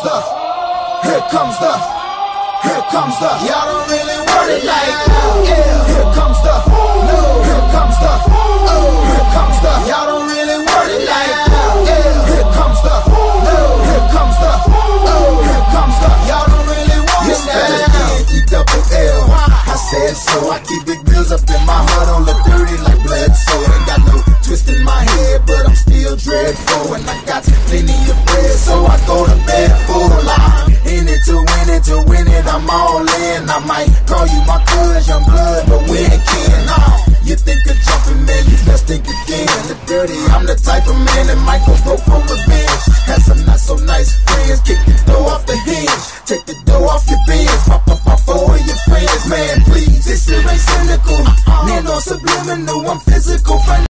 y'all don't really want it like that. Yeah. Here comes the, no. Here comes the, oh. Here comes the, y'all don't really want it like that. Yeah. Here comes the, no. Here comes the, oh. Here comes the, y'all don't really want it like that. E-double-L, I said so. I keep big bills up in my heart, don't look dirty like blood. So ain't got no twist in my head, but I'm still dreadful. And I got plenty of bread, so I go to bed full of line. In it to win it, to win it, I'm all in. I might call you my cuz, young blood, but we ain't kin. You think of jumping, man, you best think again. The dirty, I'm the type of man that might go broke for revenge. Had some not so nice friends, kick the door off the hinge, take the door off your bins, pop up off all of your friends, man, please. This shit ain't cynical, man, on subliminal, I'm physical.